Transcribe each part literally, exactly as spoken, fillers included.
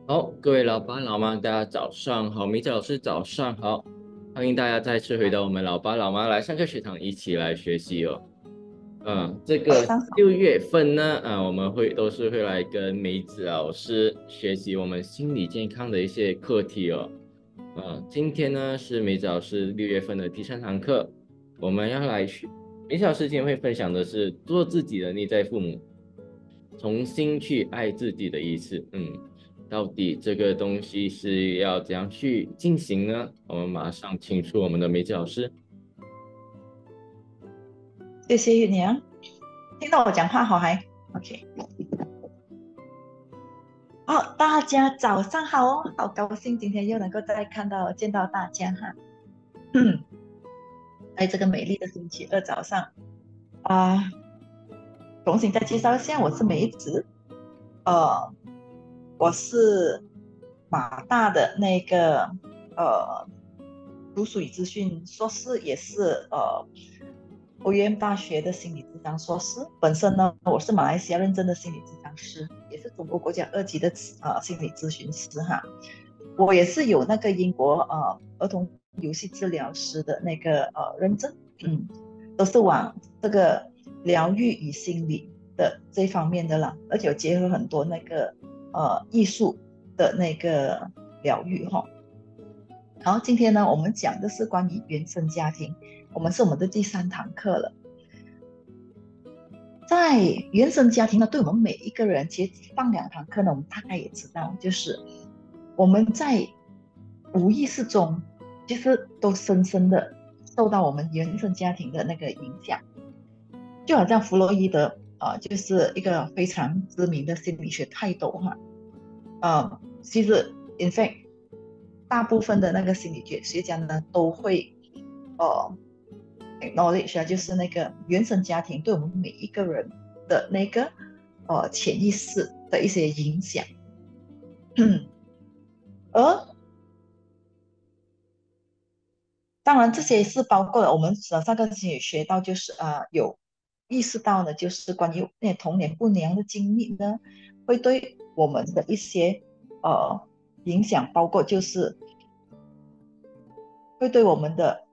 好，各位老爸老妈，大家早上好，米子老师早上好，欢迎大家再次回到我们老爸老妈来上课学堂，一起来学习哦。嗯，这个早上好。 六月份呢，啊，我们会都是会来跟梅子老师学习我们心理健康的一些课题哦。嗯，今天呢是梅子老师六月份的第三堂课，我们要来学。梅子老师今天会分享的是做自己的内在父母，重新去爱自己的意思。嗯，到底这个东西是要怎样去进行呢？我们马上请出我们的梅子老师。 谢谢玉娘，听到我讲话好还 OK。好，大家早上好哦，好高兴今天又能够再看到见到大家哈。嗯，在这个美丽的星期二早上啊，重新再介绍一下，我是梅子。呃，我是马大的那个呃读书与资讯硕士，也是呃欧约大学的心理咨商硕士。本身呢，我是马来西亚认证的心理咨商师，也是中国国家二级的呃心理咨询师哈。我也是有那个英国呃儿童游戏治疗师的那个呃认证，嗯，都是往这个疗愈与心理的这方面的啦，而且有结合很多那个呃艺术的那个疗愈哈。然后今天呢，我们讲的是关于原生家庭，我们是我们的第三堂课了。在原生家庭呢，对我们每一个人，其实上两堂课呢，我们大概也知道，就是我们在无意识中，其实都深深的受到我们原生家庭的那个影响。就好像弗洛伊德啊、呃就是一个非常知名的心理学泰斗哈。呃，其实 in fact 大部分的那个心理学学家呢都会呃 acknowledge 啊，就是那个原生家庭对我们每一个人的那个呃潜意识的一些影响。而当然，这些是包括了我们上个星期学到，就是呃有意识到呢，就是关于那些童年不良的经历呢，会对我们的一些呃影响，包括就是会对我们的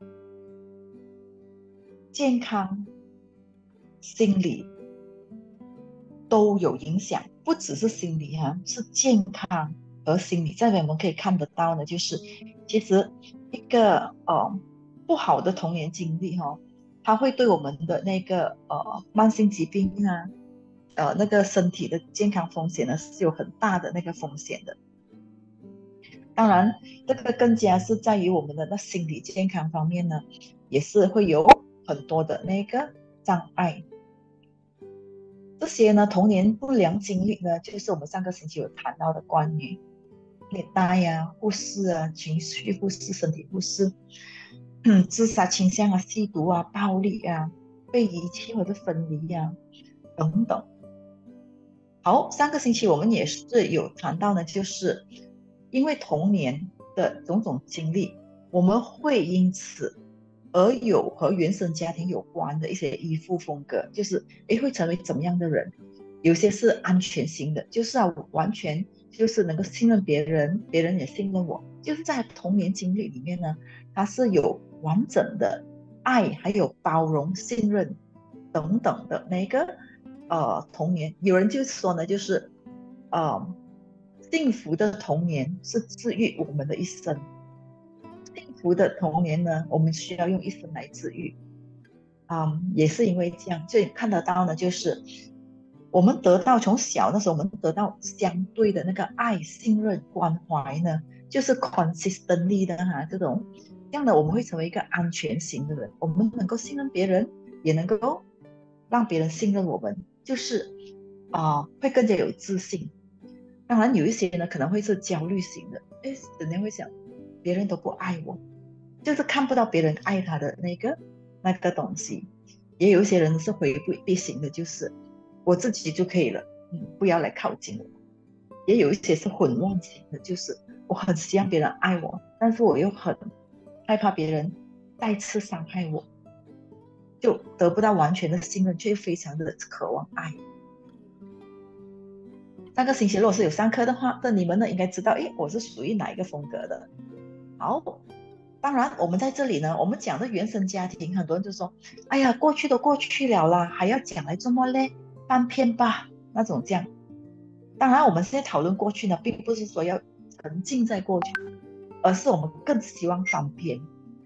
健康、心理都有影响，不只是心理哈、是健康和心理。这边我们可以看得到呢，就是其实一个呃不好的童年经历哈、哦，它会对我们的那个呃慢性疾病啊，呃那个身体的健康风险呢是有很大的那个风险的。当然，这个更加是在于我们的那心理健康方面呢，也是会有很多的那个障碍。这些呢，童年不良经历呢，就是我们上个星期有谈到的关于虐待呀、忽视啊、情绪忽视、身体忽视、嗯、自杀倾向啊、吸毒啊、暴力啊、被遗弃或者分离呀、等等。好，上个星期我们也是有谈到呢，就是因为童年的种种经历，我们会因此而有和原生家庭有关的一些依附风格，就是诶会成为怎么样的人？有些是安全型的，就是啊完全就是能够信任别人，别人也信任我，就是在童年经历里面呢，它是有完整的爱，还有包容、信任等等的那个呃童年。有人就说呢，就是呃幸福的童年是治愈我们的一生，幸福的童年呢，我们需要用一生来治愈。嗯，也是因为这样，所以看得到呢，就是我们得到从小的时候，我们得到相对的那个爱、信任、关怀呢，就是 consistently 的哈，这种这样的我们会成为一个安全型的人，我们能够信任别人，也能够让别人信任我们，就是啊、呃会更加有自信。当然有一些呢可能会是焦虑型的，哎，整天会想别人都不爱我，就是看不到别人爱他的那个那个东西。也有一些人是回避型的，就是我自己就可以了，嗯，不要来靠近我。也有一些是混乱型的，就是我很希望别人爱我，但是我又很害怕别人再次伤害我，就得不到完全的信任，却非常的渴望爱。 上个星期如果是有上课的话，那你们呢应该知道，诶，我是属于哪一个风格的。好，当然我们在这里呢，我们讲的原生家庭，很多人就说，哎呀，过去都过去了啦，还要讲来这么累，翻篇吧，那种这样。当然，我们现在讨论过去呢，并不是说要沉浸在过去，而是我们更希望翻篇。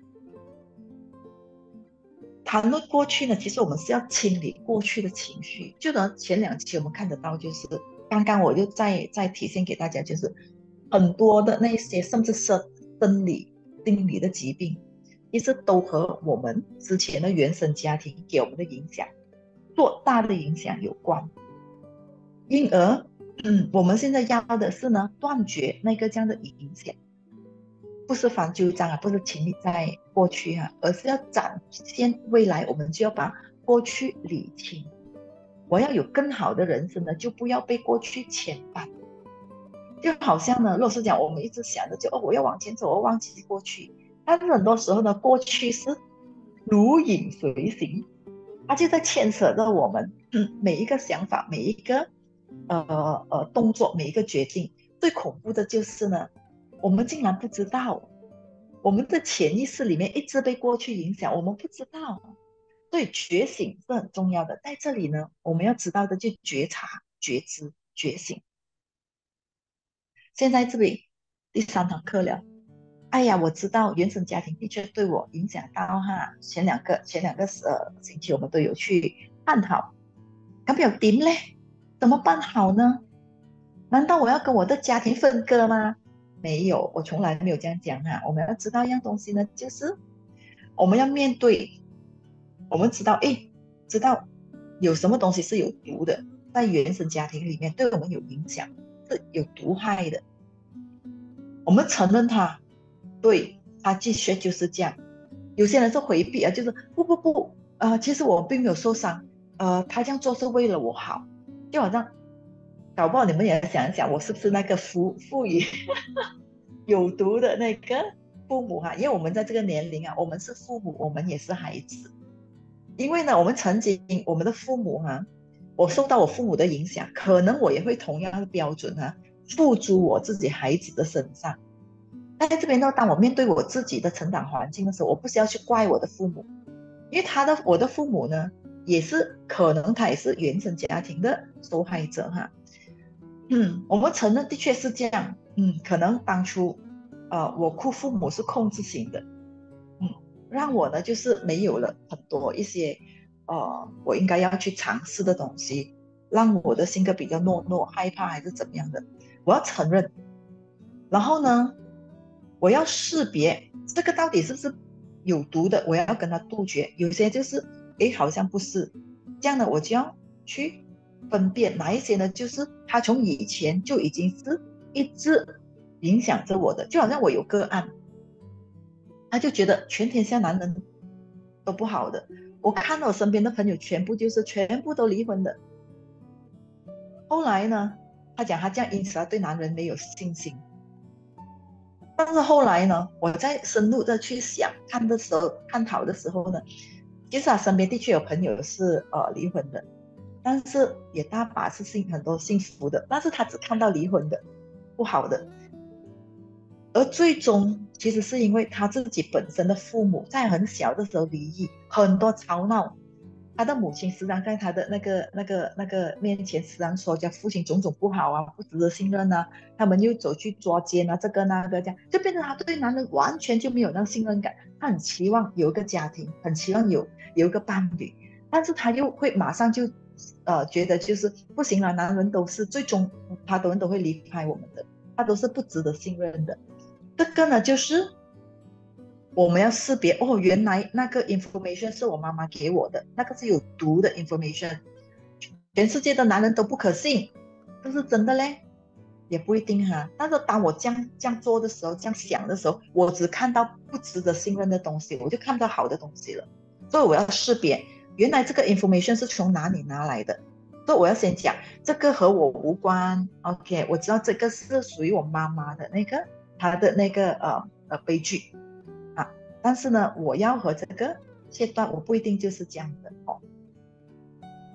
谈论过去呢，其实我们是要清理过去的情绪。就呢，前两期我们看得到，就是刚刚我就再再体现给大家，就是很多的那些，甚至是生理、心理的疾病，其实都和我们之前的原生家庭给我们的影响，做大的影响有关。因而，嗯，我们现在要的是呢，断绝那个这样的影响。不是翻旧账啊，不是情理在过去啊，而是要展现未来，我们就要把过去理清。我要有更好的人生呢，就不要被过去牵绊。就好像呢，若是讲我们一直想着就哦，我要往前走，我忘记过去。但是很多时候呢，过去是如影随形，它就在牵扯着我们，嗯，每一个想法，每一个呃呃动作，每一个决定。最恐怖的就是呢，我们竟然不知道，我们的潜意识里面一直被过去影响，我们不知道。所以觉醒是很重要的。在这里呢，我们要知道的就觉察、觉知、觉醒。现在这里第三堂课了。哎呀，我知道原生家庭的确对我影响到哈。前两个前两个呃星期我们都有去探讨，咁又點呢？怎麼辦好呢？難道我要跟我的家庭分割嗎？沒有，我從來沒有這樣講哈。我們要知道一樣東西呢，就是我們要面對，我們知道，誒，知道有什麼東西是有毒的，在原生家庭裡面對我們有影響，是有毒害的。我們承認它，對，它的確就是這樣。有些人是回避啊，就是不不不，呃，其實我並沒有受傷，呃，他這樣做是為了我好，就好像搞不好你們也想一想，我是不是那個賦賦予有毒的那個父母哈？因為我們在這個年齡啊，我們是父母，我們也是孩子。因為呢，我們曾經我們的父母哈，我受到我父母的影響，可能我也會同樣的標準哈，付諸我自己孩子的身上。在這邊呢，當我面對我自己的成長環境的時候，我不是要去怪我的父母，因為他的我的父母呢，也是可能他也是原生家庭的受害者哈。嗯，我們承認的確是這樣。嗯，可能當初呃我父父母是控制型的，嗯，讓我呢就是沒有了很多一些呃我應該要去嘗試的東西，讓我的性格比較懦弱、害怕還是怎麼樣的，我要承認。然後呢，我要識別這個到底是不是有毒的，我要跟它杜絕。有些就是誒好像不是這樣的，我就要去分辨哪一些呢，就是他從以前就已經是一直影響着我的。就好像我有個案，他就覺得全天下男人都不好的，我看到我身邊的朋友全部就是全部都離婚的。後來呢，他講他這樣因此他對男人沒有信心。但是後來呢，我在深入的去想看的時候探討的時候呢，其實他身邊的確有朋友是呃離婚的，但是也大把是幸很多幸福的，但是他只看到離婚的不好的。而最終其實是因為他自己本身的父母在很小的時候離異，很多吵鬧，他的母親時常在他的那個那個那個面前時常說叫父親種種不好啊，不值得信任啊，他們又走去抓奸啊，這個那個這樣，就變成他對男人完全就沒有那個信任感。他很期望有一個家庭，很期望有有一個伴侶，但是他又會馬上就呃覺得就是不行了，男人都是最終他都人都會離開我們的，他都是不值得信任的。這個呢就是我們要識別，哦，原來那個 information 是我媽媽給我的，那個是有毒的 information， 全世界的男人都不可信，這是真的嘞？也不一定哈。但是當我這樣這樣做的時候，這樣想的時候，我只看到不值得信任的東西，我就看不到好的東西了。所以我要識別原來這個 information 是從哪裡拿來的。所以我要先講這個和我無關 OK， 我知道這個是屬於我媽媽的那個她的那個呃呃悲劇啊，但是呢我要和這個切斷，我不一定就是這樣的哦。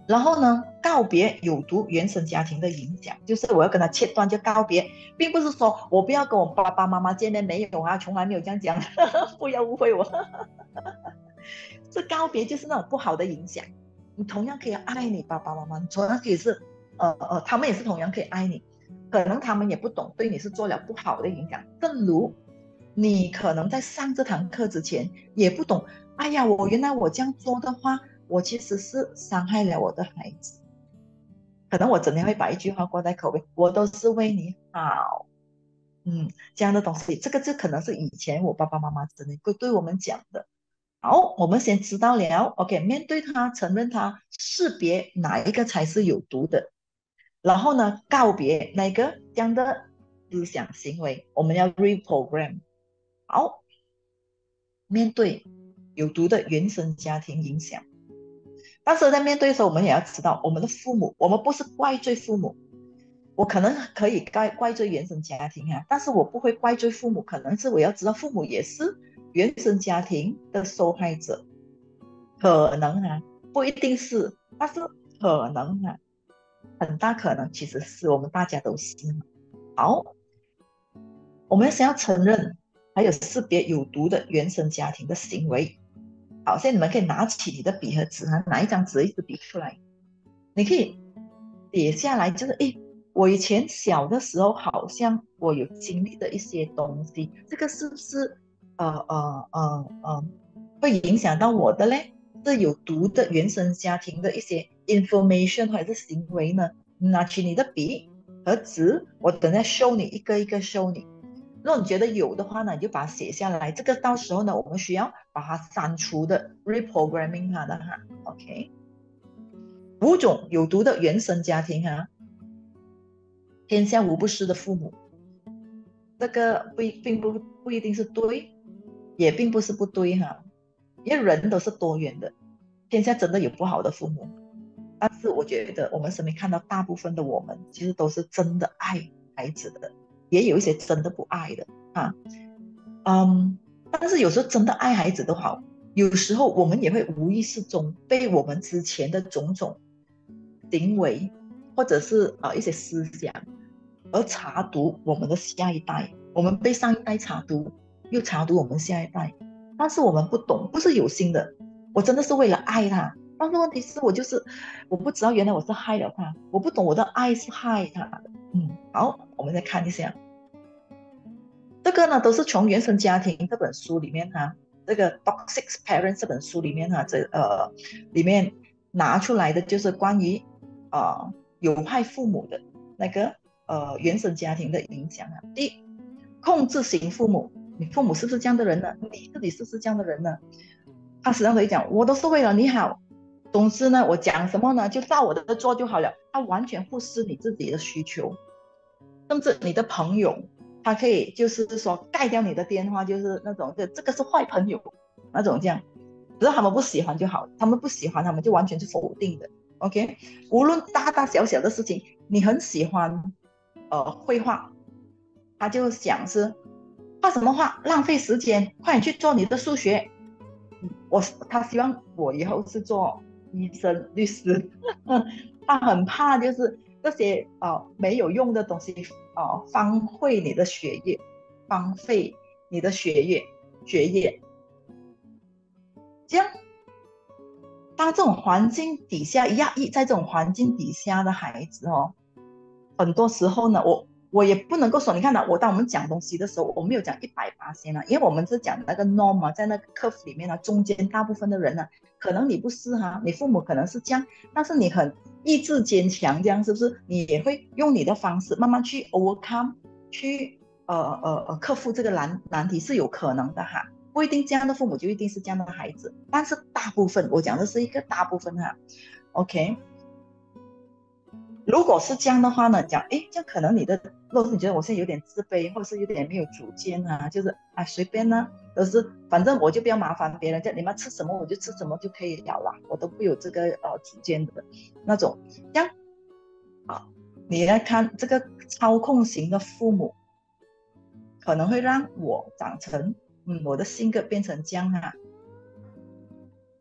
然后呢，告别有毒原生家庭的影响，就是我要跟他切断就告别，并不是说我不要跟我爸爸妈妈见面，没有啊，从来没有这样讲，不要误会我。这告别就是那种不好的影响。你同样可以爱你爸爸妈妈，你同样可以是呃呃，他们也是同样可以爱你，可能他们也不懂对你是做了不好的影响。正如你可能在上这堂课之前也不懂，哎呀，我原来我这样做的话，我其实是伤害了我的孩子。可能我整天会把一句话挂在口边，我都是为你好。嗯，这样的东西，这个就可能是以前我爸爸妈妈真的会对我们讲的。好，我们先知道了，OK，面对它，承认它，识别哪一个才是有毒的，然后呢，告别那个这样的思想行为，我们要 reprogram。好，面对有毒的原生家庭影响，但是在面对的时候，我们也要知道，我们的父母，我们不是怪罪父母，我可能可以怪怪罪原生家庭啊，但是我不会怪罪父母，可能是我要知道父母也是原生家庭的受害者。可能啊，不一定是，但是可能啊，很大可能其实是我们大家都是。好，我们先要承认，还有识别有毒的原生家庭的行为。好，现在你们可以拿起你的笔和纸啊，拿一张纸一支笔出来，你可以写下来，就是诶，我以前小的时候好像我有经历的一些东西，这个是不是呃呃呃呃会影响到我的嘞？这有毒的原生家庭的一些 information 或者是行为呢？拿起你的笔和纸，我等下 show 你一个一个 show 你。如果你觉得有的话呢，你就把它写下来。这个到时候呢，我们需要把它删除的 reprogramming 它的哈。OK，五种有毒的原生家庭哈，天下无不是的父母，这个不并不不一定是对，也并不是不对哈，因为人都是多元的，天下真的有不好的父母，但是我觉得我们身边看到大部分的我们，其实都是真的爱孩子的，也有一些真的不爱的啊。嗯，但是有时候真的爱孩子都好，有时候我们也会无意识中被我们之前的种种行为，或者是呃一些思想，而查毒我们的下一代。我们被上一代查毒，又查毒我们下一代，但是我们不懂，不是有心的，我真的是为了爱他。但是问题是我就是我不知道原来我是害了他，我不懂我的爱是害他的。嗯，好，我们再看一下。这个呢，都是从《原生家庭》这本书里面哈，这个《Toxic Parents》这本书里面哈，这呃里面拿出来的就是关于呃有害父母的那个呃原生家庭的影响啊。第一，控制型父母，你父母是不是这样的人呢？你自己是不是这样的人呢？他时常会讲，我都是为了你好，总之呢，我讲什么呢，就照我的做就好了。他完全忽视你自己的需求，甚至你的朋友，他可以就是说盖掉你的电话，就是那种这这个是坏朋友那种这样，只要他们不喜欢就好，他们不喜欢他们就完全是否定的。OK，无论大大小小的事情，你很喜欢呃绘画，他就想是画什么画，浪费时间，快点去做你的数学。我他希望我以后是做医生、律师，他很怕就是这些呃没有用的东西呃荒废你的学业，荒废你的学业学业。这样，当这种环境底下压抑，在这种环境底下的孩子哦，很多时候呢，我我也不能够说，你看呢，我当我们讲东西的时候，我没有讲一百八先啊，因为我们是讲那个 norm 啊，在那个 curve 里面呢，中间大部分的人呢，可能你不是哈，你父母可能是这样，但是你很意志坚强，这样是不是？你也会用你的方式慢慢去 overcome，去呃呃呃克服这个难难题是有可能的哈。不一定这样的父母就一定是这样的孩子，但是大部分我讲的是一个大部分哈，OK，如果是这样的话呢，讲，诶，这样可能你的，如果是你觉得我现在有点自卑，或者是有点没有主见啊，就是啊随便呢，都是反正我就不要麻烦别人，叫你们吃什么我就吃什么就可以了啦，我都不有这个呃主见的那种。这样啊，你来看这个操控型的父母，可能会让我长成，嗯，我的性格变成这样啊。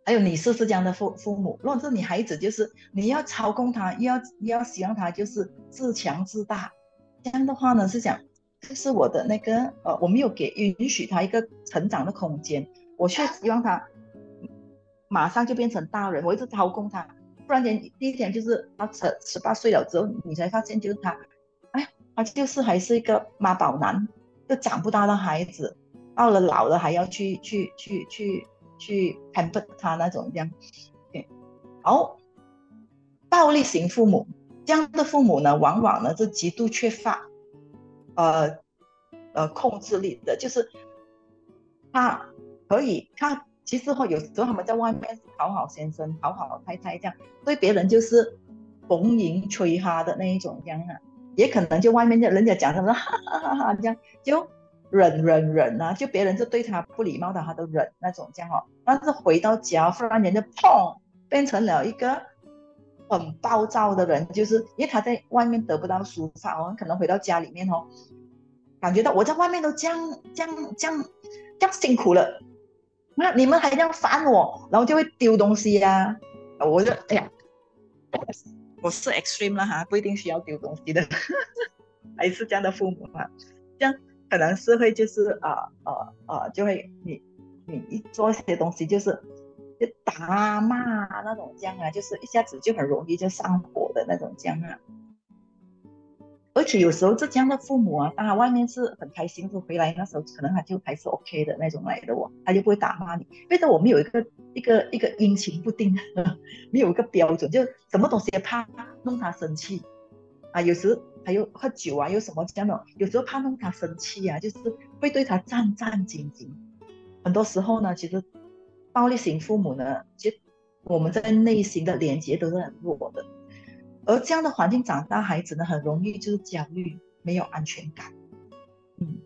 还有你是不是这样的父父母？如果是你孩子，就是你要操控他，又要又要希望他就是自强自大，这样的话呢是讲，就是我的那个呃，我没有给允许他一个成长的空间，我却希望他马上就变成大人，我一直操控他，不然间第一天就是他十十八岁了之后，你才发现就是他，哎，他就是还是一个妈宝男，就长不大的孩子，到了老了还要去去去去去 pamper 他那种这样。对，然后暴力型父母，这样的父母呢，往往呢是极度缺乏呃呃控制力的，就是他可以，他其实会有时候他们在外面讨好先生、讨好太太这样，对别人就是逢迎吹哈的那一种这样啊，也可能就外面的人家讲什么哈哈哈哈这样就忍忍忍啊，就别人就对他不礼貌的他都忍那种这样哦，但是回到家忽然间就砰变成了一个很暴躁的人，就是因为他在外面得不到抒发哦，可能回到家里面哦，感觉到我在外面都这样这样这样这样辛苦了，那你们还这样烦我，然后就会丢东西呀、啊，我就哎呀，我是 extreme 了哈，不一定需要丢东西的，还是这样的父母哈，这样可能是会就是啊呃呃呃，就会你你一做一些东西就是就打骂那种这样啊，就是一下子就很容易就上火的那种这样啊。而且有时候这样的父母啊，当然外面是很开心，就回来那时候可能他就还是 OK 的那种来的哦，他就不会打骂你。因为我们有一个一个一个阴晴不定，没有一个标准，就什么东西也怕弄他生气啊。有时还有喝酒啊，有什么这样的，有时候怕弄他生气啊，就是会对他战战兢兢。很多时候呢，其实暴力型父母呢，其实我们在内心的连接都是很弱的。而这样的环境长大，孩子呢很容易就是焦虑，没有安全感。嗯，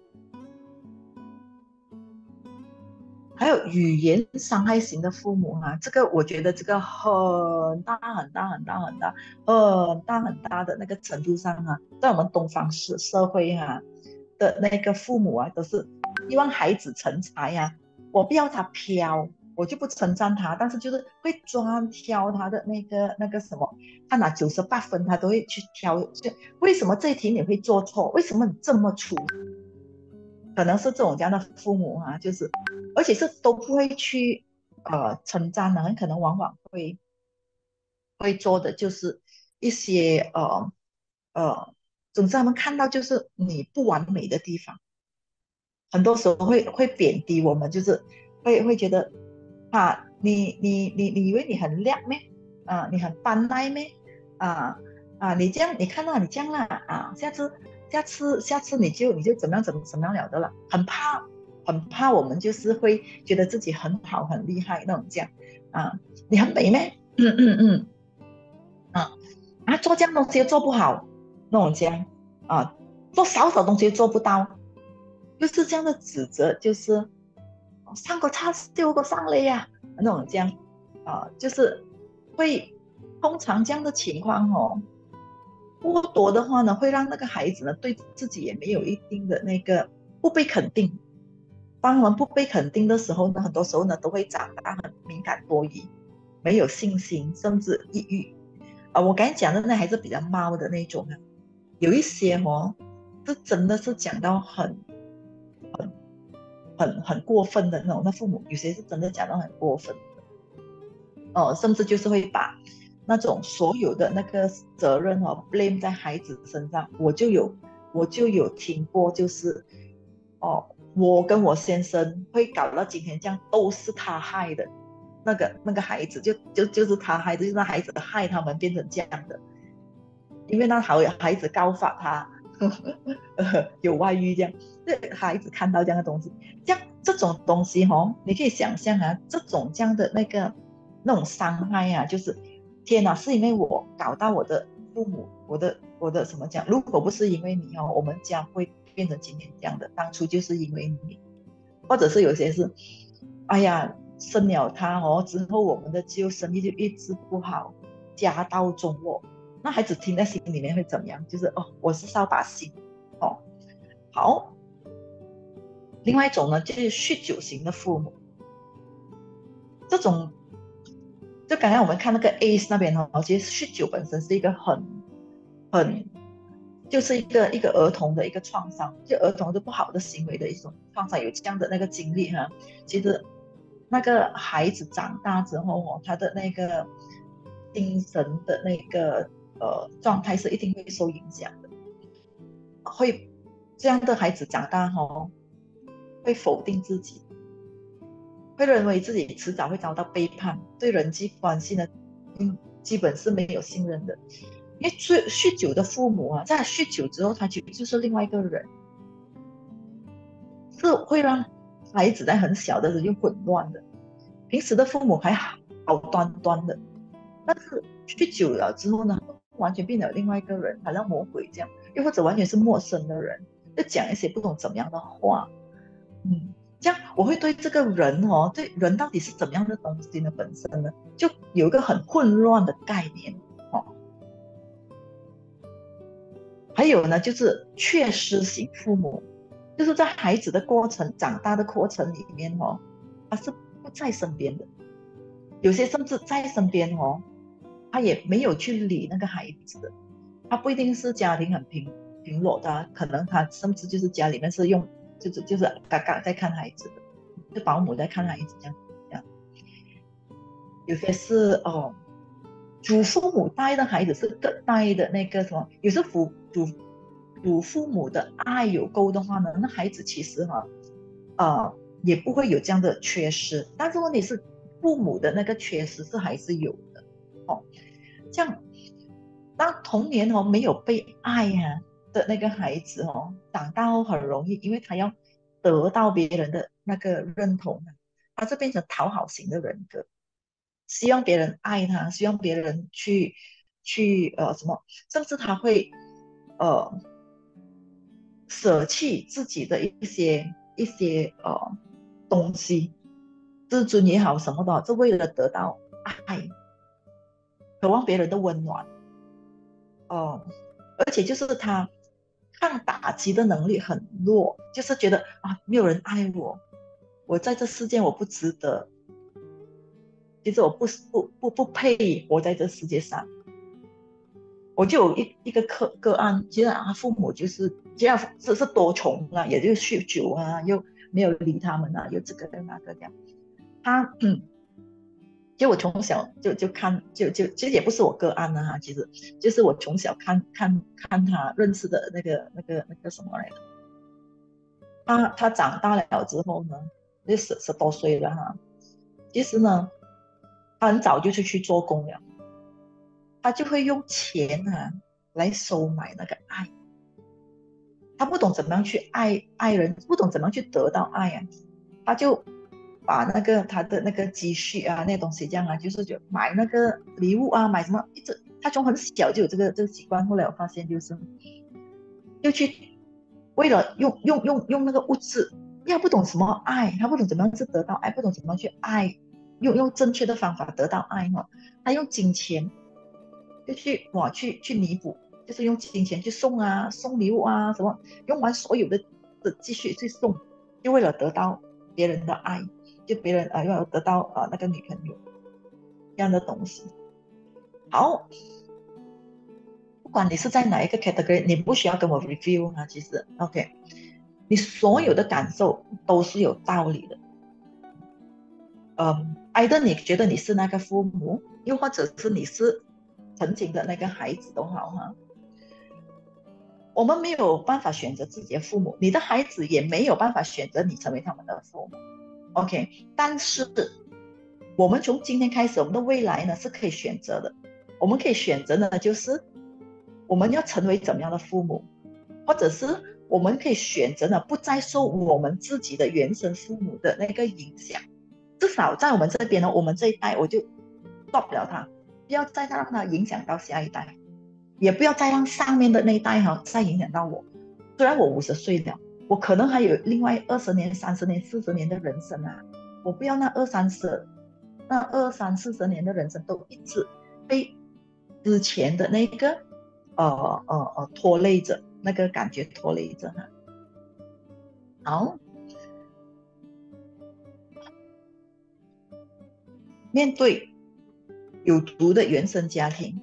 还有语言伤害型的父母啊，这个我觉得这个很大很大很大很大很大很大的那个程度上啊，在我们东方社社会啊的那个父母啊，都是希望孩子成才呀、啊，我不要他飘，我就不称赞他，但是就是会专挑他的那个那个什么，他拿九十八分，他都会去挑，就为什么这一题你会做错？为什么你这么出？可能是这种这样的父母啊，就是而且是都不会去呃称赞的，很可能往往会会做的就是一些呃呃，总之他们看到就是你不完美的地方，很多时候会会贬低我们，就是会会觉得啊，你你你你以为你很亮咩？啊，你很般耐咩？啊啊，你这样你看到你这样啦啊，下次下次下次你就你就怎么样怎么怎么样了的了，很怕很怕我们就是会觉得自己很好很厉害那种这样啊，你很美咩？嗯嗯嗯啊啊，做这样东西又做不好那种这样啊，做少少东西又做不到。就是这样的指责，就是上个叉烧个上来呀、啊，那种这样啊、呃就是会通常这样的情况哦，过多的话呢，会让那个孩子呢对自己也没有一定的那个不被肯定。当我们不被肯定的时候呢，很多时候呢都会长大很敏感多疑，没有信心，甚至抑郁。啊、呃我刚才讲的那还是比较猫的那种啊，有一些哦，这真的是讲到很很很过分的那种，那父母有些是真的讲到很过分哦，甚至就是会把那种所有的那个责任哦 blame 在孩子身上。我就有我就有听过，就是哦，我跟我先生会搞到今天这样，都是他害的。那个那个孩子就就就是他害的，就是那孩子害他们变成这样的，因为那好孩子告发他呵呵呃有外遇这样，这孩子看到这样的东西，这样这种东西哦，你可以想象啊，这种这样的那个那种伤害啊，就是天哪，是因为我搞到我的父母，我的我的什么讲，如果不是因为你哦，我们家会变成今天这样的，当初就是因为你，或者是有些是，哎呀，生了他哦之后，我们的就生意就一直不好，家道中落。那孩子听在心里面会怎么样？就是哦，我是扫把星哦。好，另外一种呢，就是酗酒型的父母，这种就刚才我们看那个 A C E 那边哦，其实酗酒本身是一个很很就是一个一个儿童的一个创伤，就儿童的不好的行为的一种创伤，有这样的那个经历哈。其实那个孩子长大之后哦，他的那个精神的那个呃状态是一定会受影响的，会这样的孩子长大哦，会否定自己，会认为自己迟早会遭到背叛，对人际关系呢，嗯，基本是没有信任的。因为酗酗酒的父母啊，在他酗酒之后，他就就是另外一个人，是会让孩子在很小的时候就混乱的。平时的父母还好好端端的，但是酗酒了之后呢，完全变了另外一个人，好像魔鬼这样，又或者完全是陌生的人，就讲一些不懂怎么样的话。嗯，这样我会对这个人哦，对人到底是怎么样的东西呢？本身呢，就有一个很混乱的概念哦。还有呢，就是缺失型父母，就是在孩子的过程、长大的过程里面哦，他是不在身边的，有些甚至在身边哦，他也没有去理那个孩子的。他不一定是家庭很平平落的啊，可能他甚至就是家里面是用，就是就是嘎嘎在看孩子的，是保姆在看孩子这样这样。有些是哦，祖父母带的孩子是更带的那个什么，有时父祖祖父母的爱有够的话呢，那孩子其实哈、呃也不会有这样的缺失，但是问题是父母的那个缺失是还是有的哦。这样，当童年哦没有被爱呀、的那个孩子哦，长大后很容易，因为他要得到别人的那个认同，他就变成讨好型的人格。希望别人爱他，希望别人去去呃什么，甚至他会呃舍弃自己的一些一些呃东西，自尊也好，什么的，是为了得到爱，渴望别人的温暖。哦、而且就是他抗打击的能力很弱，就是觉得啊没有人爱我，我在这世界我不值得，其实我不不不不配活在这世界上。我就有一一个个个案，其实他父母就是这样，是是多重啊，也就是酗酒啊，又没有理他们啊，又这个又那个这样。他嗯，就我从小就就看就就其实也不是我个案啊，其实就是我从小看看看他认识的那个那个那个什么来的。他他长大了之后呢，就十十多岁了哈，其实呢，他很早就出去做工了，他就会用钱啊来收买那个爱。他不懂怎么样去爱爱人，不懂怎么样去得到爱啊，他就把那个他的那个积蓄啊，那些东西这样啊，就是就买那个礼物啊，买什么，一直他从很小就有这个这个习惯。后来我发现就是，又去为了用用用用那个物质，他不懂什么爱，他不懂怎么样去得到爱，不懂怎么样去爱，用用正确的方法得到爱哈，他用金钱就去哇去去弥补，就是用金钱去送啊，送礼物啊什么，用完所有的的积蓄去送，就为了得到别人的爱，就别人啊、呃、要得到啊、呃、那个女朋友这样的东西。好，不管你是在哪一个 category，你不需要跟我 review 啊，其实 OK，你所有的感受都是有道理的。嗯，either 的你觉得你是那个父母，又或者是你是曾经的那个孩子都好哈，我们没有办法选择自己的父母，你的孩子也没有办法选择你成为他们的父母。OK，但是我们从今天开始，我们的未来呢是可以选择的。我们可以选择呢，就是我们要成为怎么样的父母，或者是我们可以选择呢，不再受我们自己的原生父母的那个影响。至少在我们这边呢，我们这一代我就做不了他，不要再让他影响到下一代，也不要再让上面的那一代哈、再影响到我。虽然我五十岁了，我可能还有另外二十年、三十年、四十年的人生啊，我不要那二三十、那二三四十年的人生都一直被之前的那个呃呃呃拖累着，那个感觉拖累着哈。好，面对有毒的原生家庭，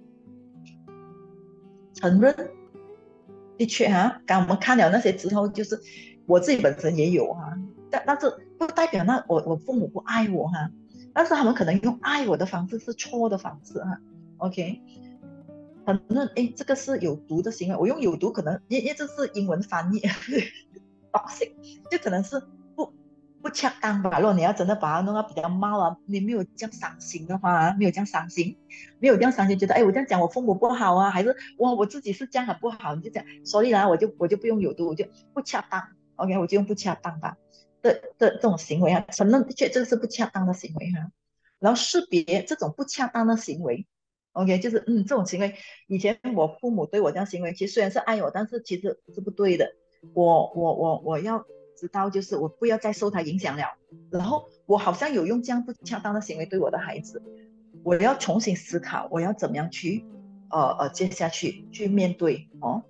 承认，的确哈，刚我们看了那些之后，就是我自己本身也有哈，但但是不代表那我我父母不爱我哈，但是他们可能用爱我的方式是错的方式哈，OK。承认，哎，这个是有毒的行为。我用有毒，可能因因为这是英文翻译，toxic，就可能是不不恰当吧。如果你要真的把它弄到比较冒啊，你没有这样伤心的话，没有这样伤心，没有这样伤心，觉得哎，我这样讲我父母不好啊，还是哇我自己是这样很不好，你就讲，所以呢，我就我就不用有毒，我就不恰当，OK，我就用不恰当吧的的这种行为啊，承认的确这个是不恰当的行为哈、啊，然后识别这种不恰当的行为。OK，就是嗯，这种行为，以前我父母对我这样行为，其实虽然是爱我，但是其实是不对的。我我我我要知道，就是我不要再受他影响了。然后我好像有用这样不恰当的行为对我的孩子，我要重新思考，我要怎么样去呃呃接下去去面对哦，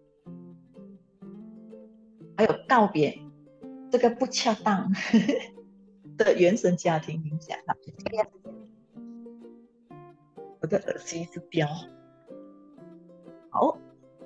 还有告别这个不恰当的原生家庭影响啊。我的耳机是标好，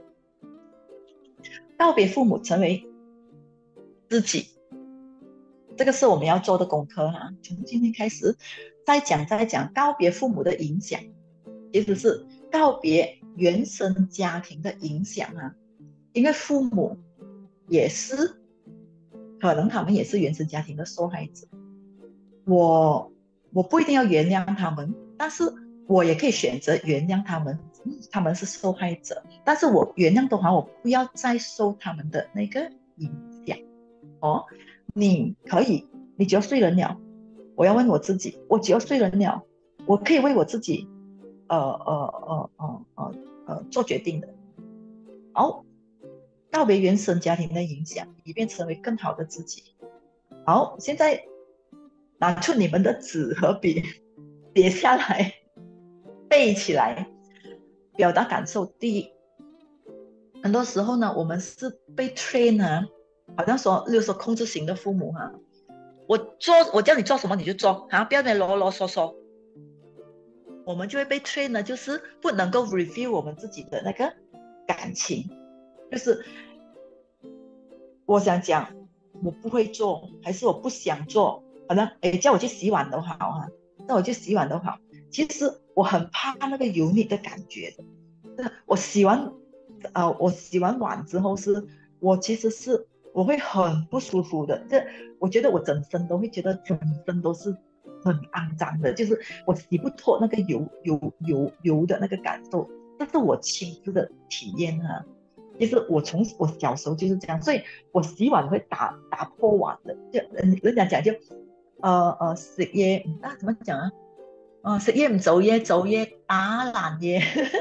告别父母，成为自己，这个是我们要做的功课哈、啊。从今天开始，再讲再讲告别父母的影响，其实是告别原生家庭的影响啊。因为父母也是，可能他们也是原生家庭的受害者。我我不一定要原谅他们，但是我也可以选择原谅他们，嗯他们是受害者，但是我原谅的话，我不要再受他们的那个影响。哦，你可以，你只要睡人了，我要问我自己，我只要睡人了，我可以为我自己，呃呃呃呃呃呃做决定的。好，告别原生家庭的影响，以便成为更好的自己。好，现在拿出你们的纸和笔，写下来，背起来，表达感受。第一，很多时候呢，我们是被 train 啊，好像说，例如说控制型的父母哈、啊，我做我叫你做什么你就做，啊，不要再啰啰嗦嗦，我们就会被 train 呢，就是不能够 review 我们自己的那个感情，就是我想讲我不会做，还是我不想做，好像诶叫我去洗碗都好哈、啊，叫我去洗碗都好，其实我很怕那个油腻的感觉的，我洗完呃我洗完碗之后是，我其实是我会很不舒服的，这我觉得我整身都会觉得整身都是很肮脏的，就是我洗不脱那个油油油油的那个感受，这是我亲自的体验啊。其实我从我小时候就是这样，所以我洗碗会打打破碗的，就人人家讲就呃呃食嘢啊怎么讲啊？呃食嘢唔做嘢，做嘢打爛嘢。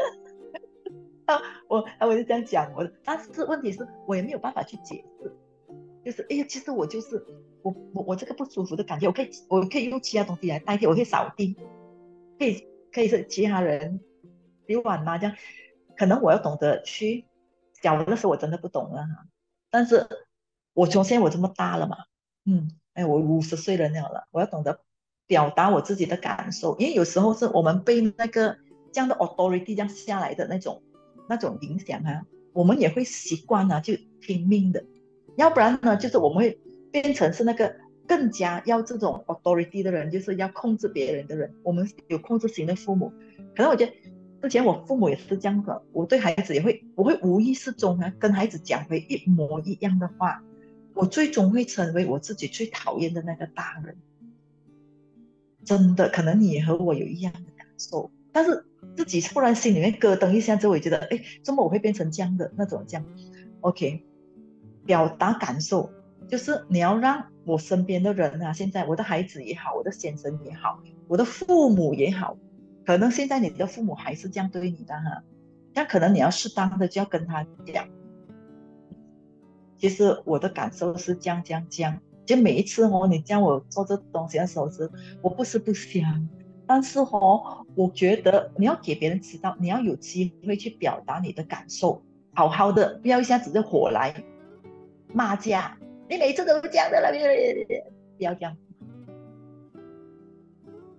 我我就这样讲我，但是问题是我也没有办法去解释，就是哎呀，其实我就是我我我这个不舒服的感觉，我可以我可以用其他东西来代替，我可以扫地，可以可以是其他人洗碗嘛，这样可能我要懂得去，小的时候我真的不懂了哈，但是我从现在我这么大了嘛，嗯，哎，我五十岁人了了，我要懂得表达我自己的感受，因为有时候是我们被那个这样的 authority 这样下来的那种那种影响啊，我们也会习惯啊，就听命的，要不然呢，就是我们会变成是那个更加要这种 authority 的人，就是要控制别人的人。我们有控制型的父母，可能我觉得之前我父母也是这样的，我对孩子也会，我会无意识中啊跟孩子讲回一模一样的话，我最终会成为我自己最讨厌的那个大人。真的，可能你也和我有一样的感受，但是自己突然心里面咯噔一下之后，我觉得，哎，怎么我会变成这样的那种这样？OK，表达感受，就是你要让我身边的人啊，现在我的孩子也好，我的先生也好，我的父母也好，可能现在你的父母还是这样对你的哈，那可能你要适当的就要跟他讲，其实我的感受是这样这样这样，就每一次哦，你叫我做这东西的时候是，我不是不想，但是哦，我觉得你要给别人知道，你要有机会去表达你的感受，好好的，不要一下子就火来骂架，你每次都这样的了，不要这样。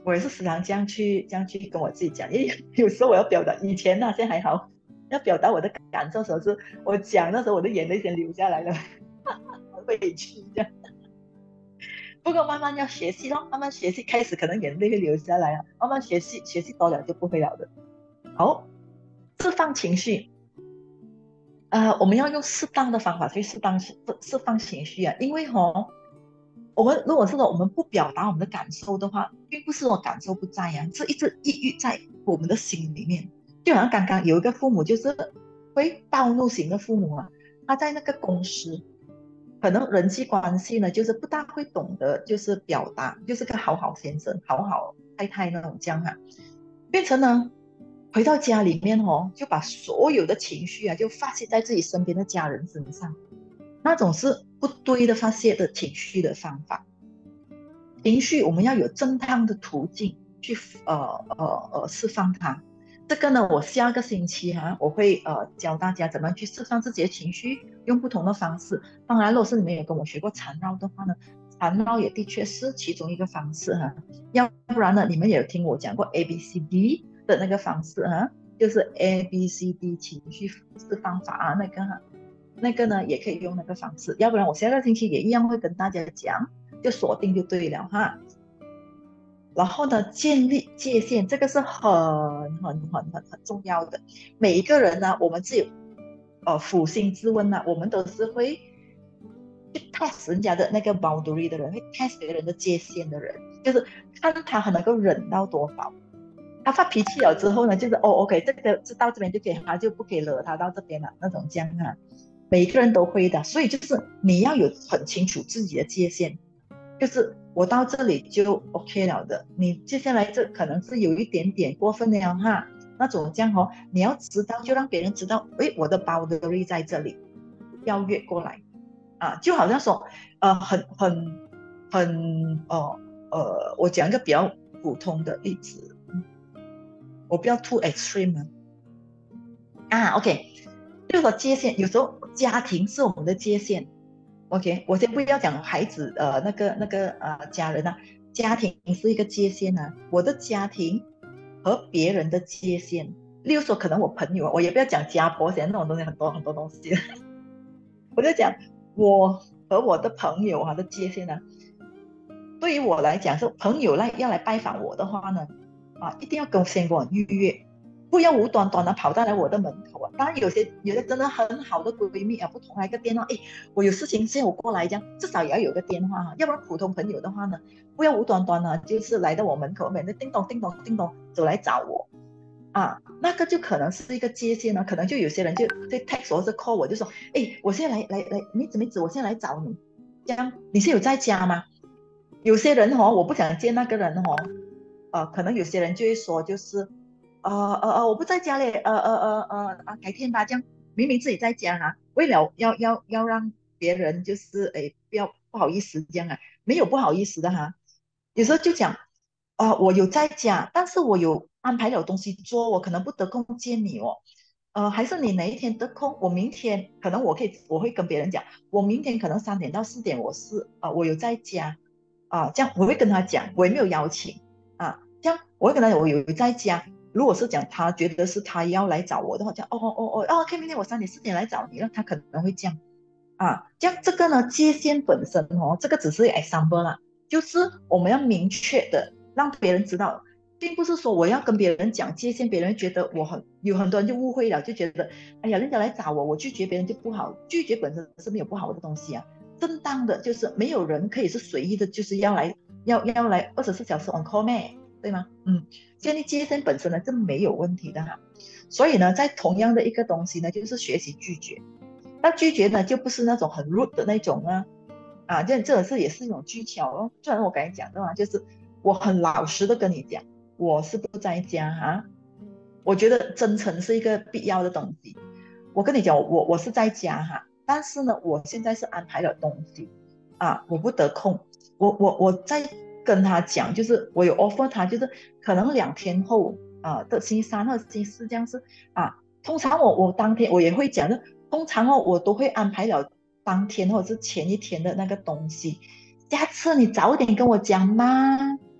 我也是时常这样去这样去跟我自己讲，因为有时候我要表达，以前那、现在还好，要表达我的感受的时候是，我讲那时候我的眼泪先流下来了，委屈这样。不过慢慢要学习咯，慢慢学习，开始可能眼泪会流下来啊，慢慢学习，学习多了就不会了的。好，释放情绪，呃，我们要用适当的方法去释放释释放情绪啊，因为哦，我们如果是说我们不表达我们的感受的话，并不是说感受不在呀、啊，是一直抑郁在我们的心里面。就好像刚刚有一个父母就是会暴怒型的父母啊，他在那个公司可能人际关系呢，就是不大会懂得就是表达，就是个好好先生、好好太太那种这样啊，变成呢回到家里面哦，就把所有的情绪啊就发泄在自己身边的家人身上，那种是不对的发泄的情绪的方法。情绪我们要有正当的途径去呃呃呃释放它。这个呢，我下个星期哈、啊，我会呃教大家怎么去释放自己的情绪，用不同的方式。当然，如果是你们有跟我学过缠绕的话呢，缠绕也的确是其中一个方式哈、啊。要不然呢，你们也有听我讲过 A B C D 的那个方式啊，就是 A B C D 情绪释放法啊，那个哈、啊那个呢也可以用那个方式。要不然我下个星期也一样会跟大家讲，就锁定就对了哈。然后呢，建立界限，这个是很很很很很重要的。每一个人呢，我们自己呃扪心自问呢，我们都是会去 test 人家的那个 boundary 的人，会 test 别人的界限的人，就是看他还能够忍到多少。他发脾气了之后呢，就是哦，OK，这个就到这边就可以，他就不可以惹他到这边了那种这样啊。每个人都会的，所以就是你要有很清楚自己的界限，就是我到这里就 OK 了的，你接下来这可能是有一点点过分了哈，那种这样哦，你要知道就让别人知道，诶，我的 boundary 在这里，不要越过来啊，就好像说，呃，很很很呃呃，我讲一个比较普通的例子，我不要 too extreme 啊啊，OK，就是说界限，有时候家庭是我们的界限。OK，我先不要讲孩子，呃，那个那个呃家人啊，家庭是一个界限啊，我的家庭和别人的界限，例如说可能我朋友，我也不要讲家婆，现在那种东西很多很多东西，我就讲我和我的朋友啊的界限呢、啊，对于我来讲，是朋友来要来拜访我的话呢，啊，一定要跟先跟我预约，不要无端端的跑到来我的门口啊。当然，有些有些真的很好的闺蜜啊，不同来个电话，哎，我有事情先我过来，这样至少也要有个电话哈、啊，要不然普通朋友的话呢，不要无端端的，就是来到我门口，每天叮咚叮咚叮咚走来找我啊，那个就可能是一个界限呢、啊，可能就有些人就在 text 或者 call 我，就说，哎，我现在来来来，妹子妹子，我现在来找你，这样你是有在家吗？有些人哦，我不想见那个人哦，呃，可能有些人就会说，就是呃呃呃，我不在家里，呃呃呃呃啊，改天吧，这样明明自己在家啊，为了要要要让别人就是诶不要不好意思这样啊，没有不好意思的哈，有时候就讲啊、呃我有在家，但是我有安排了东西做，我可能不得空见你哦。呃，还是你哪一天得空？我明天可能我可以，我会跟别人讲，我明天可能三点到四点我是啊、呃我有在家，啊，这样我会跟他讲，我也没有邀请啊，这样我会跟他讲我有在家。如果是讲他觉得是他要来找我的话，讲哦哦哦哦哦，OK，明天我三点四点来找你了，他可能会这样啊。这样这个呢，界限本身哦，这个只是 example 啦，就是我们要明确的让别人知道，并不是说我要跟别人讲界限，别人觉得我很有很多人就误会了，就觉得哎呀，人家来找我，我拒绝别人就不好，拒绝本身是没有不好的东西啊。正当的就是没有人可以是随意的，就是要来要要来二十四小时 on call 咩，对吗？嗯，建立界限本身呢是没有问题的哈。所以呢，在同样的一个东西呢，就是学习拒绝。那拒绝呢，就不是那种很 rude 的那种啊，啊，这这种是也是一种技巧哦。就像我刚才讲的嘛，就是我很老实的跟你讲，我是不在家哈、啊。我觉得真诚是一个必要的东西。我跟你讲，我我是在家哈，但是呢，我现在是安排了东西啊，我不得空。我我我在跟他讲，就是我有 offer 他，就是可能两天后啊的星期三或者星期四这样子啊。通常我我当天我也会讲的，通常哦我都会安排了当天或者是前一天的那个东西。下次你早点跟我讲嘛，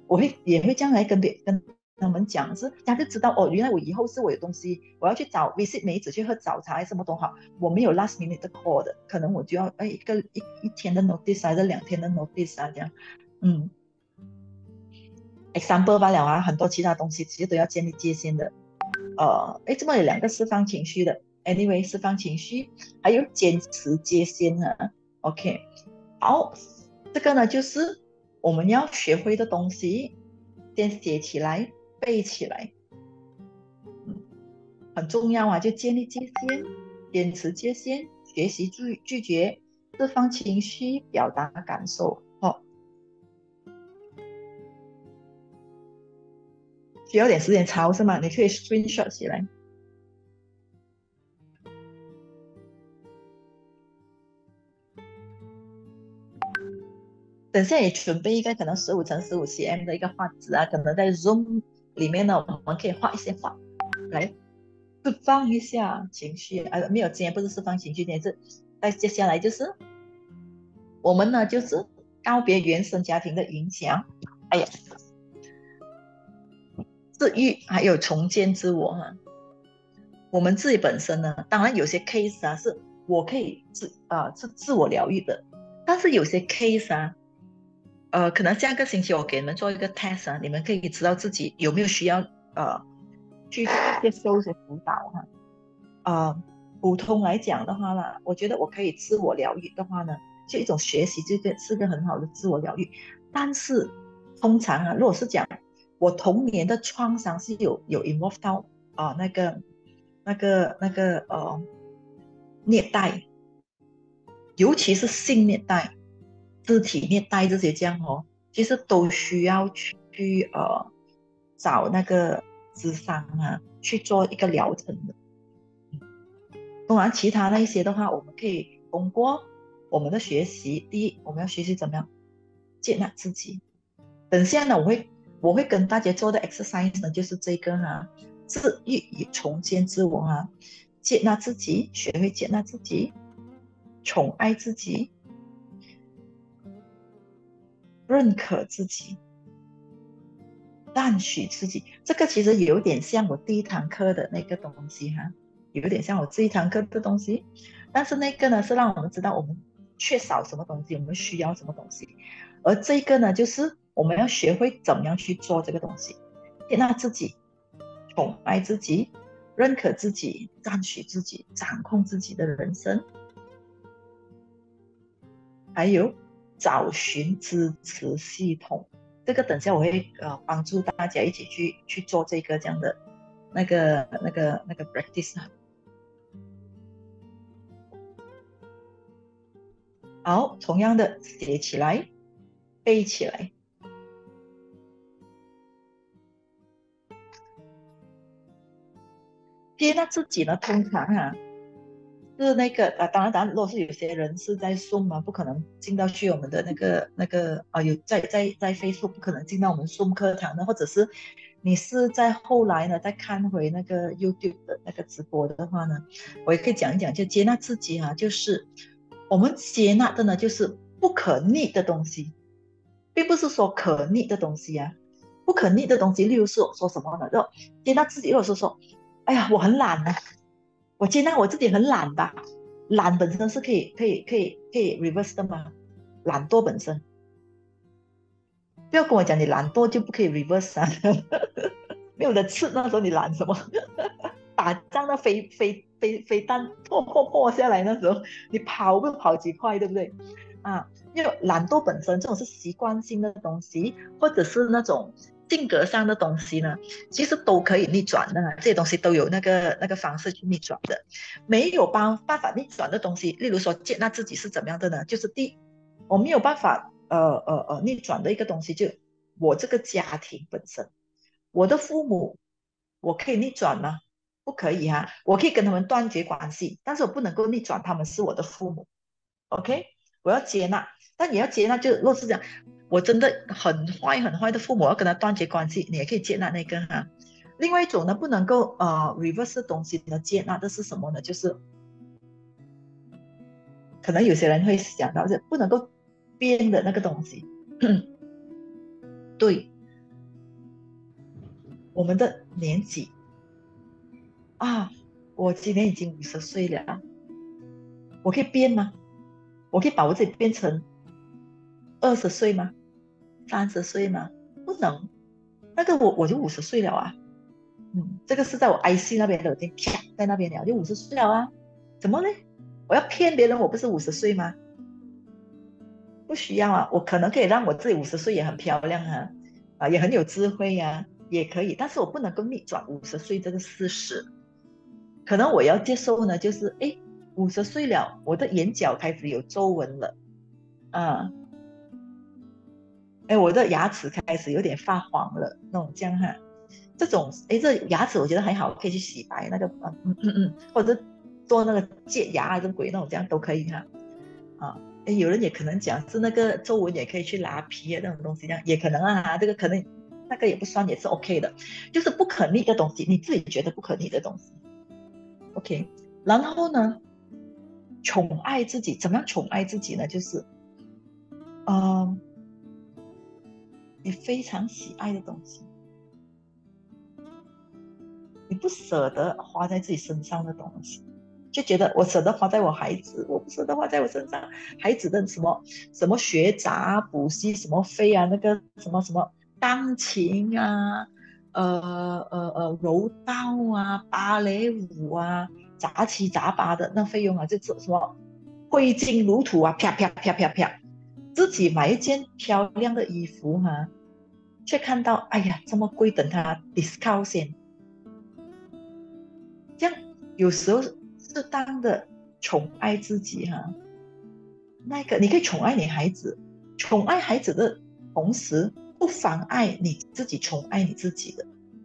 我会也会这样来跟别跟他们讲，是大家就知道哦，原来我以后是我有东西，我要去找 visit 梅子去喝早茶还是什么都好，我没有 last minute 的 call 的，可能我就要哎一个一一天的 notice 还是两天的 notice 啊这样，嗯，example 罢了啊，很多其他东西其实都要建立界限的。呃，哎，这么有两个释放情绪的，anyway 释放情绪，还有坚持界限啊，OK，好，这个呢就是我们要学会的东西，先写起来，背起来，嗯，很重要啊，就建立界限，坚持界限，学习拒拒绝，释放情绪，表达感受，哦，需要点时间抄是吗？你可以 screenshot 起来。等下也准备一个可能十五乘十五 cm 的一个画纸啊，可能在 Zoom 里面呢，我们可以画一些画来释放一下情绪。啊，没有，今天不是释放情绪，今天是再接下来就是我们呢就是告别原生家庭的影响，哎呀，治愈还有重建自我哈、啊。我们自己本身呢，当然有些 case 啊是我可以自啊、呃、是自我疗愈的，但是有些 case 啊。呃，可能下个星期我给你们做一个 test 啊，你们可以知道自己有没有需要呃去接受一些辅导哈。呃，普通来讲的话呢，我觉得我可以自我疗愈的话呢，就一种学习，这个是个很好的自我疗愈。但是通常啊，如果是讲我童年的创伤是有有 involve 到啊、呃、那个那个那个呃虐待，尤其是性虐待、肢体虐待这些这样哦，其实都需要去呃找那个咨商啊去做一个疗程的。当然，其他那一些的话，我们可以通过我们的学习，第一，我们要学习怎么样接纳自己。等下呢，我会我会跟大家做的 exercise 呢，就是这个哈、啊，治愈与重建自我啊，接纳自己，学会接纳自己，宠爱自己，认可自己，赞许自己。这个其实有点像我第一堂课的那个东西哈、啊，有点像我这一堂课的东西。但是那个呢，是让我们知道我们缺少什么东西，我们需要什么东西。而这个呢，就是我们要学会怎么样去做这个东西，接纳自己，宠爱自己，认可自己，赞许自己，掌控自己的人生。还有找寻支持系统，这个等下我会呃帮助大家一起去去做这个这样的那个那个那个 practice 啊。好，同样的写起来，背起来。接纳自己呢，通常啊是那个啊，当然，当然，如果是有些人是在 Zoom 嘛，不可能进到去我们的那个那个啊，有在在在 Facebook 不可能进到我们 Zoom 课堂的，或者是你是在后来呢再看回那个 YouTube 的那个直播的话呢，我也可以讲一讲，就接纳自己啊，就是我们接纳的呢，就是不可逆的东西，并不是说可逆的东西啊，不可逆的东西，例如说说什么呢？就接纳自己，如果是说，哎呀，我很懒啊。我接纳我自己很懒吧，懒本身是可以可以可以可以 reverse 的嘛，懒惰本身，不要跟我讲你懒惰就不可以 reverse 啊，没有的吃那时候你懒什么？打仗那飞飞飞飞弹破破破下来那时候，你跑不跑几块，对不对？啊，因为懒惰本身这种是习惯性的东西，或者是那种性格上的东西呢，其实都可以逆转的，这些东西都有那个那个方式去逆转的。没有办办法逆转的东西，例如说接纳自己是怎么样的呢？就是第一，我没有办法呃呃呃逆转的一个东西，就我这个家庭本身，我的父母，我可以逆转吗？不可以哈、啊，我可以跟他们断绝关系，但是我不能够逆转他们是我的父母。OK，我要接纳，但也要接纳，就如果是讲我真的很坏很坏的父母，我要跟他断绝关系，你也可以接纳那个哈。另外一种呢，不能够呃 reverse 的东西呢，接纳的是什么呢？就是可能有些人会想到是不能够变的那个东西。对， 我们的年纪啊，我今年已经五十岁了，我可以变吗？我可以把我自己变成二十岁吗？三十岁吗？不能，那个我我就五十岁了啊。嗯，这个是在我 I C 那边的，已经啪在那边了，就五十岁了啊。怎么呢？我要骗别人，我不是五十岁吗？不需要啊，我可能可以让我自己五十岁也很漂亮啊，啊，也很有智慧呀、啊，也可以，但是我不能够逆转五十岁这个事实。可能我要接受呢，就是哎，五十岁了，我的眼角开始有皱纹了，啊，哎，我的牙齿开始有点发黄了，那种这样哈。这种哎，这牙齿我觉得还好，可以去洗白那个，嗯嗯嗯嗯，或者做那个戒牙啊，这鬼那种这样都可以哈。啊，诶有人也可能讲是那个皱纹也可以去拉皮啊，那种东西这样也可能啊，这个可能那个也不算，也是 OK 的，就是不可逆的东西，你自己觉得不可逆的东西，OK。然后呢，宠爱自己，怎么样宠爱自己呢？就是，嗯、你非常喜爱的东西，你不舍得花在自己身上的东西，就觉得我舍得花在我孩子，我不舍得花在我身上。孩子的什么什么学杂、补习什么费啊，那个什么什么钢琴啊，呃呃呃柔道啊、芭蕾舞啊，杂七杂八的那费用啊，就是什么挥金如土啊，啪啪啪啪啪，自己买一件漂亮的衣服哈、啊，却看到哎呀这么贵，等它 discount 先。这样有时候适当的宠爱自己哈、那个你可以宠爱你孩子，宠爱孩子的同时，不妨碍你自己宠爱你自己的。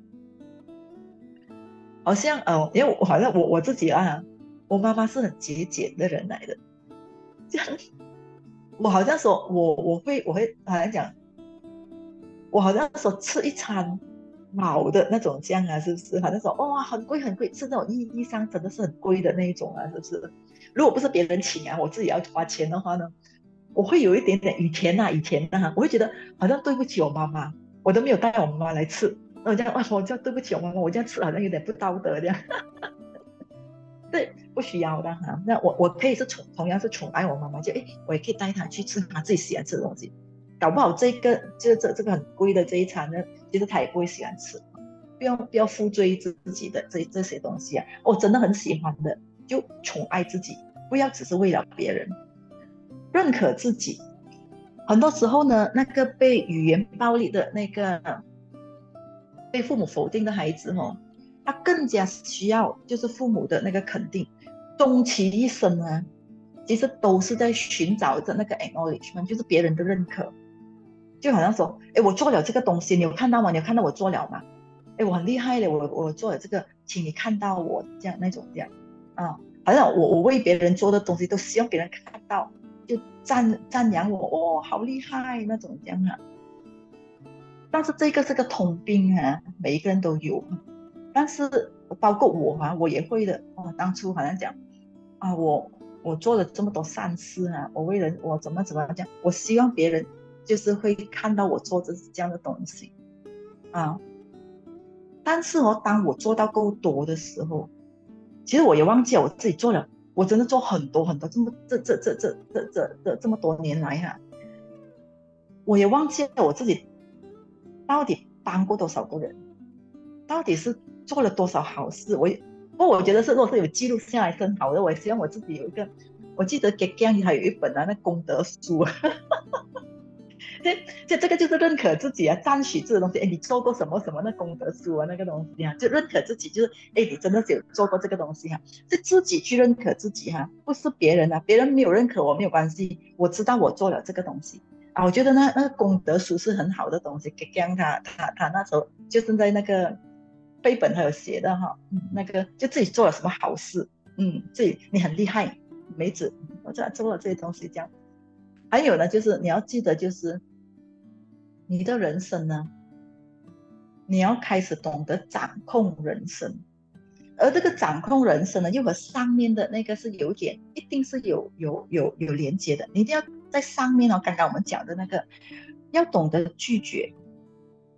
好像呃，因为我好像我我自己啊，我妈妈是很节俭的人来的，这样我好像说我我会我会好像讲，我好像说吃一餐好的那种酱啊，是不是？好像说哇很贵很贵，是那种意义上真的是很贵的那一种啊，是不是？如果不是别人请啊，我自己要花钱的话呢，我会有一点点以前呐、啊，以前呐、啊，我会觉得好像对不起我妈妈，我都没有带我妈妈来吃，那我这样哇，我这样对不起我妈妈，我这样吃好像有点不道德这样。对，不需要的哈。那我我可以是宠，同样是宠爱我妈妈，就诶，我也可以带她去吃她自己喜欢吃的东西。搞不好这个这这这个很贵的这一餐呢，其实她也不会喜欢吃，不要不要负罪自己的这这些东西啊。我真的很喜欢的，就宠爱自己，不要只是为了别人，认可自己。很多时候呢，那个被语言暴力的那个被父母否定的孩子哦，他更加需要就是父母的那个肯定。终其一生啊，其实都是在寻找着那个 acknowledgement，就是别人的认可。就好像说，哎，我做了这个东西，你有看到吗？你有看到我做了吗？哎，我很厉害的，我我做了这个，请你看到我这样那种这样啊，好像我我为别人做的东西都希望别人看到，就赞赞扬我，哦，好厉害那种这样啊。但是这个是个通病啊，每一个人都有。但是包括我啊，我也会的。哦，当初好像讲啊，我我做了这么多善事啊，我为人我怎么怎么讲，我希望别人就是会看到我做这这样的东西啊。但是哦，当我做到够多的时候，其实我也忘记了我自己做了，我真的做很多很多，这么这这这这这这这这么多年来哈、啊，我也忘记了我自己到底帮过多少个人。到底是做了多少好事？我不过我觉得是，如果是有记录下来是很好的。我也希望我自己有一个，我记得给 Gang 还有一本啊，那功德书啊，这这这个就是认可自己啊，赞许这个东西。哎，你做过什么什么那功德书啊，那个东西啊，就认可自己，就是哎，你真的是有做过这个东西哈、啊，是自己去认可自己哈、啊，不是别人啊，别人没有认可我没有关系，我知道我做了这个东西。啊，我觉得那那个功德书是很好的东西，给 Gang 他他他那时候就是在那个绘本还有写的哈，嗯，那个就自己做了什么好事，嗯，自己你很厉害，梅子，我这做了这些东西这样。还有呢，就是你要记得，就是你的人生呢，你要开始懂得掌控人生，而这个掌控人生呢，又和上面的那个是有点，一定是有有有有连接的。你一定要在上面哦，刚刚我们讲的那个，要懂得拒绝，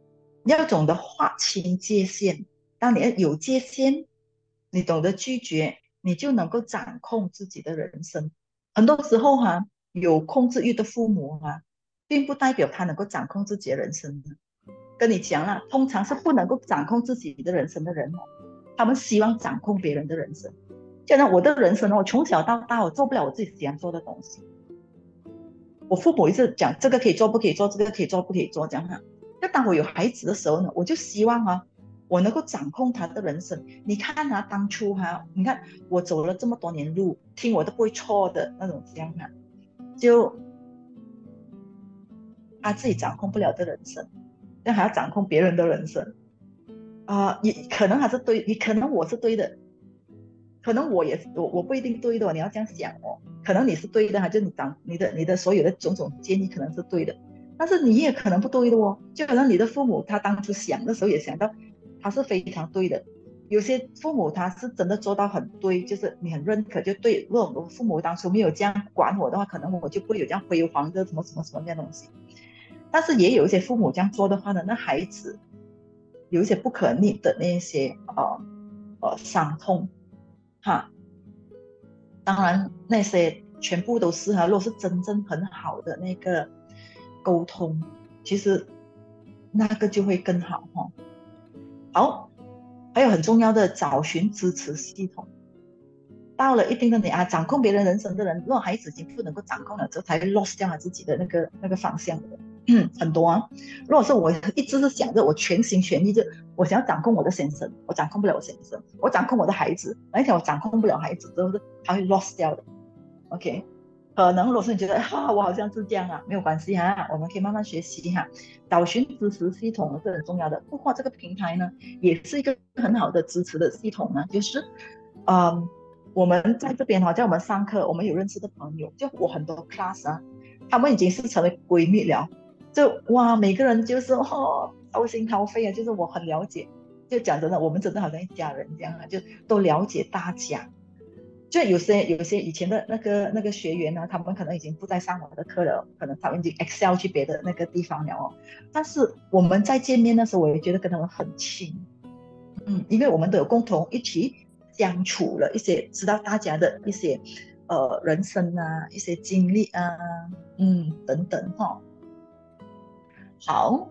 要懂得划清界限。当你有界限，你懂得拒绝，你就能够掌控自己的人生。很多时候哈、啊，有控制欲的父母啊，并不代表他能够掌控自己的人生。跟你讲了，通常是不能够掌控自己的人生的人哦，他们希望掌控别人的人生。就像我的人生哦，我从小到大我做不了我自己喜欢做的东西。我父母一直讲这个可以做不可以做，这个可以做不可以做，这样哈。那当我有孩子的时候呢，我就希望啊，我能够掌控他的人生。你看啊，当初哈、啊，你看我走了这么多年路，听我都不会错的那种这样啊，就他自己掌控不了的人生，但还要掌控别人的人生啊、呃，也可能还是对，你可能我是对的，可能我也我我不一定对的、哦，你要这样想哦。可能你是对的哈，就你长你的你的所有的种种建议可能是对的，但是你也可能不对的哦。就可能你的父母他当初想的时候也想到他是非常对的，有些父母他是真的做到很对，就是你很认可就对。如果我父母当初没有这样管我的话，可能我就不会有这样辉煌的什么什么什么那东西。但是也有一些父母这样做的话呢，那孩子有一些不可逆的那些呃呃伤痛哈。当然那些全部都是哈，如果是真正很好的那个沟通，其实那个就会更好哈。好，还有很重要的找寻支持系统。到了一定的年啊，掌控别人人生的人，如果孩子已经不能够掌控了之后，才会 lost 掉他自己的那个那个方向的。嗯，很多啊。如果是我一直是想着我全心全意，就我想要掌控我的先生，我掌控不了我先生，我掌控我的孩子，那一天我掌控不了孩子之后，他会 lost 掉的。OK，可能如果是你觉得哈、啊，我好像是这样啊，没有关系哈，我们可以慢慢学习哈。找寻支持系统是很重要的，不过这个平台呢，也是一个很好的支持的系统呢，就是，嗯，我们在这边哈，在我们上课，我们有认识的朋友，就我很多 class 啊，他们已经是成为闺蜜了，就哇，每个人就是哦掏心掏肺啊，就是我很了解，就讲真的，我们真的好像一家人这样啊，就都了解大家。就有些有些以前的那个那个学员呢，他们可能已经不再上我的课了，可能他们已经 excel 去别的那个地方了哦。但是我们在见面的时候，我也觉得跟他们很亲，嗯，因为我们都有共同一起相处了一些，知道大家的一些呃人生啊，一些经历啊，嗯等等哈、哦。好，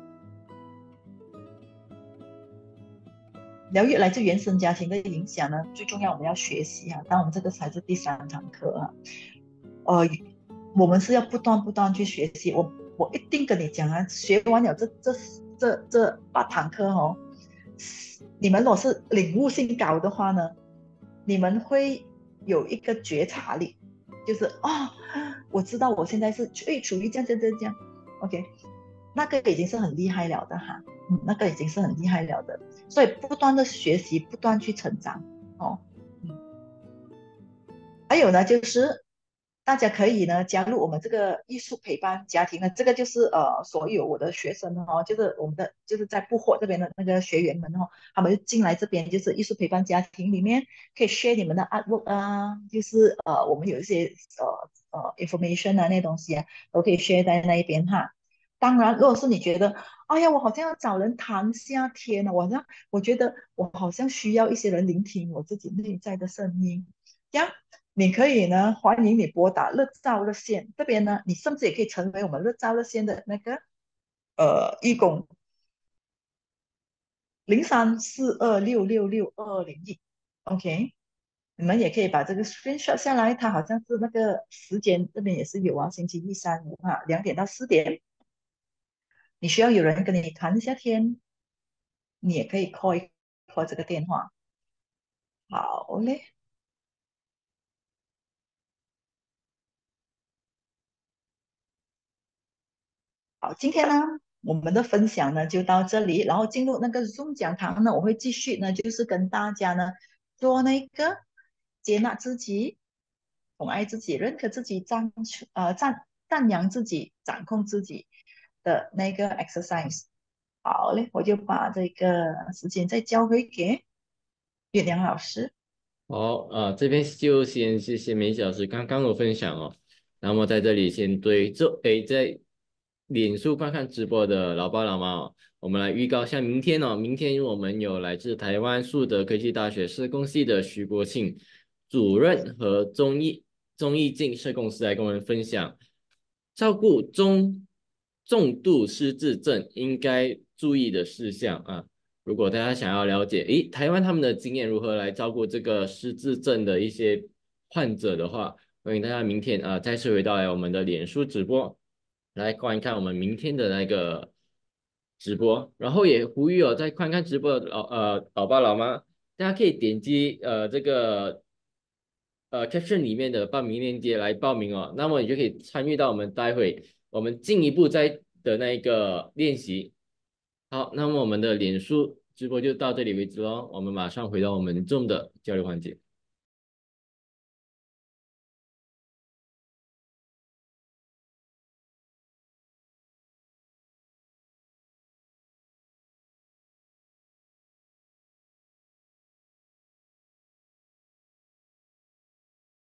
疗愈来自原生家庭的影响呢，最重要我们要学习啊，当我们这个才是第三堂课啊。呃，我们是要不断不断去学习。我我一定跟你讲啊，学完了这这这这八堂课哦，你们如果是领悟性高的话呢，你们会有一个觉察力，就是哦，我知道我现在是处处于这样这样这样，OK，那个已经是很厉害了的哈，嗯，那个已经是很厉害了的，所以不断的学习，不断去成长哦，嗯。还有呢，就是大家可以呢加入我们这个艺术陪伴家庭呢，这个就是呃所有我的学生哦，就是我们的就是在布货这边的那个学员们哦，他们就进来这边就是艺术陪伴家庭里面可以 share 你们的 artwork 啊，就是呃我们有一些呃呃 information 啊那东西啊，都可以 share 在那一边哈。当然，如果是你觉得，哎呀，我好像要找人谈下天呢，我好像我觉得我好像需要一些人聆听我自己内在的声音，这样你可以呢，欢迎你拨打热照热线这边呢，你甚至也可以成为我们热照热线的那个呃义工，零三四二六六六二零一，OK，你们也可以把这个 screenshot 下来，它好像是那个时间这边也是有啊，星期一、三、五哈，两点到四点，你需要有人跟你谈一下天，你也可以 call 一 call 这个电话。好嘞，好，今天呢，我们的分享呢就到这里，然后进入那个 Zoom 讲堂呢，我会继续呢，就是跟大家呢做那个接纳自己、宠爱自己、认可自己、赞呃赞赞扬自己、掌控自己的那个 exercise。好嘞，我就把这个时间再交回给月亮老师。 好，啊，这边就先谢谢梅小时刚刚的分享哦。那么在这里先对这诶在脸书观看直播的老爸老妈哦， 我们来预告一下明天哦，明天我们有来自台湾树德科技大学社工系的徐国庆主任和钟义钟义静社工师来跟我们分享照顾中重度失智症应该注意的事项啊。如果大家想要了解，诶，台湾他们的经验如何来照顾这个失智症的一些患者的话，欢迎大家明天啊再次回到来我们的脸书直播，来观看我们明天的那个直播，然后也呼吁哦，在观看直播的老呃老爸老妈，大家可以点击呃这个呃 caption 里面的报名链接来报名哦，那么你就可以参与到我们待会我们进一步在的那个练习。好，那么我们的脸书直播就到这里为止喽，我们马上回到我们 Zoom 的交流环节。